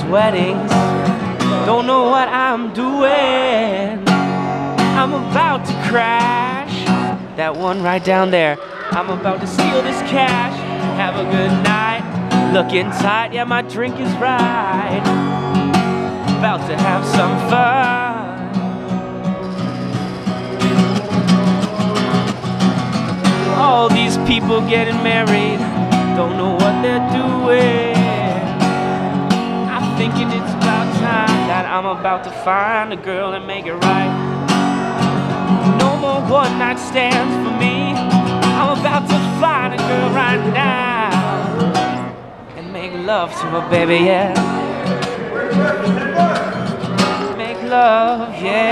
weddings. Don't know what I'm doing. I'm about to crash. That one right down there. I'm about to steal this cash. Have a good night. Looking tight, yeah, my drink is right. About to have some fun. All these people getting married, don't know what they're doing. I'm thinking it's about time that I'm about to find a girl and make it right. No more one night stands for me. I'm about to find a girl right now and make love to her, baby, yeah. Make love, yeah.